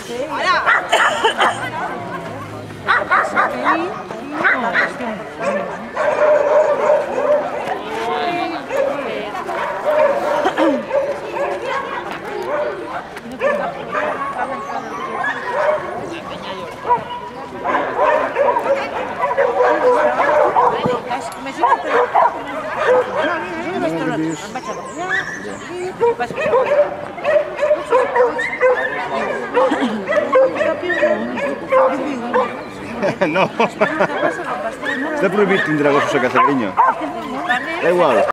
No, está prohibit tindre gossos a casa, carinyo. Da igual.